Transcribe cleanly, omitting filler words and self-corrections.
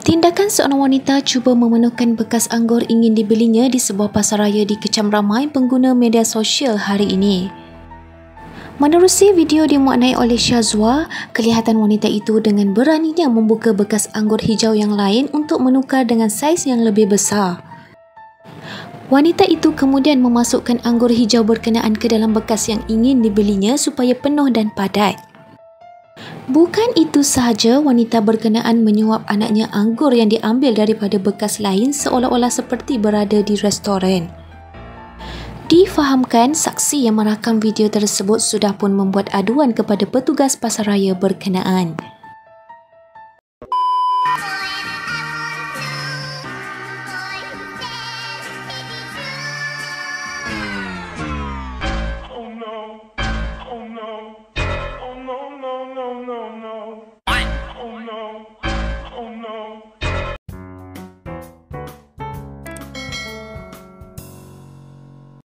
Tindakan seorang wanita cuba memenuhkan bekas anggur ingin dibelinya di sebuah pasaraya dikecam ramai pengguna media sosial hari ini. Menerusi video dimuatnai oleh Syazwa, kelihatan wanita itu dengan beraninya membuka bekas anggur hijau yang lain untuk menukar dengan saiz yang lebih besar. Wanita itu kemudian memasukkan anggur hijau berkenaan ke dalam bekas yang ingin dibelinya supaya penuh dan padat. Bukan itu sahaja, wanita berkenaan menyuap anaknya anggur yang diambil daripada bekas lain seolah-olah seperti berada di restoran. Difahamkan, saksi yang merakam video tersebut sudah pun membuat aduan kepada petugas pasaraya berkenaan.